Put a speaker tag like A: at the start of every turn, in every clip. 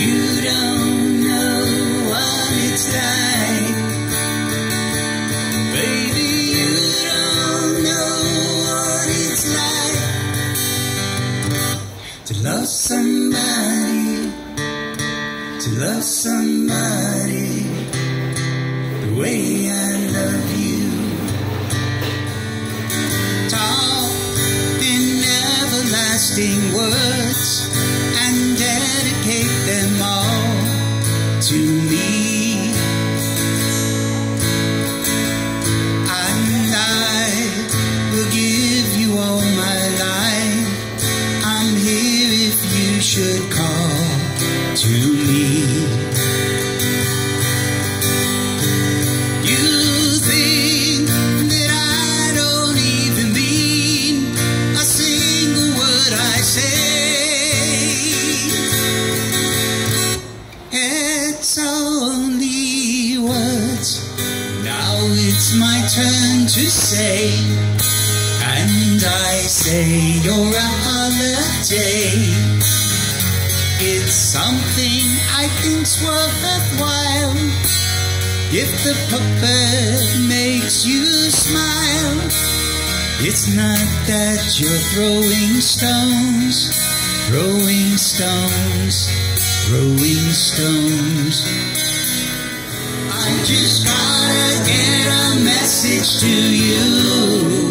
A: You don't know what it's like, baby, you don't know what it's like to love somebody, to love somebody the way I love you. Talk in everlasting words and dedicate them all to me, and I will give you all my life. I'm here if you should call to me. You think that I don't even mean a single word I say. It's only words. Now it's my turn to say, and I say you're a holiday. It's something I think's worthwhile. If the puppet makes you smile, it's not that you're throwing stones, throwing stones, throwing stones. I just gotta get a message to you.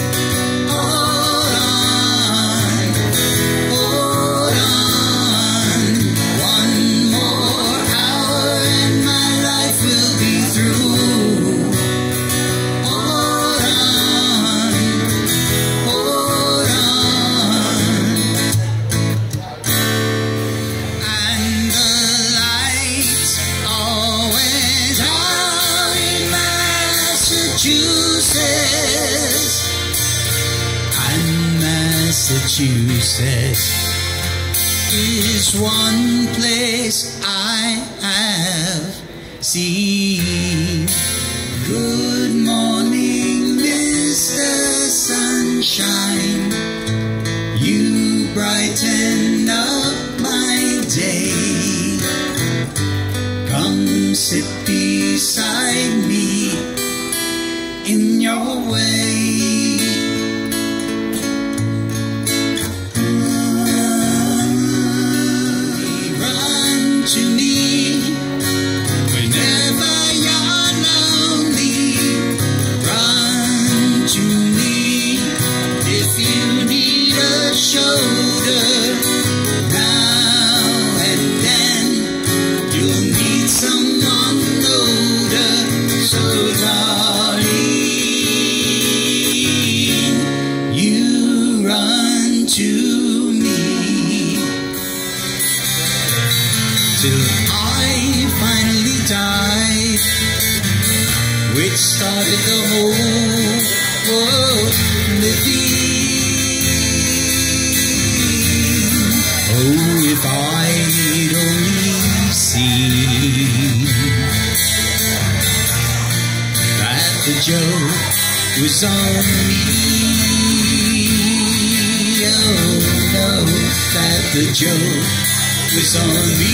A: Massachusetts is one place I have seen. Good morning, Mr. Sunshine. You brighten up my day. Come sit beside me in your way. To me, whenever you're lonely, run to me. If you need a shoulder, now and then you'll need someone older. So darling, you run to me. Till I finally died, which started the whole world living. Oh, if I'd only seen that the joke was on me. Oh no, that the joke was on me.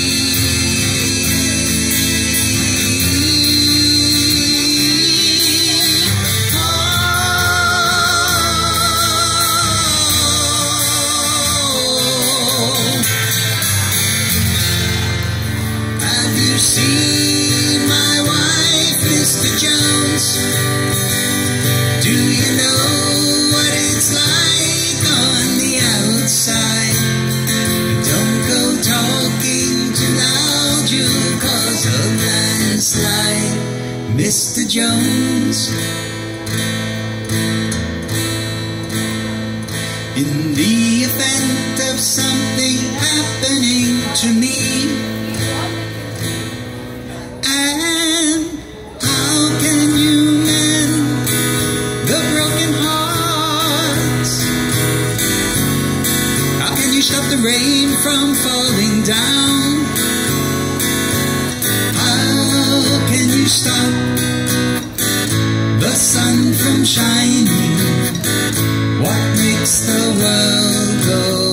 A: Have you seen my wife, Mr. Jones? Do you know what it's like on the outside? Don't go talking too loud, you'll cause a landslide, Mr. Jones. In the event of something happening to me, and how can you mend the broken hearts? How can you stop the rain from falling down? How can you stop the sun from shining? What makes the world go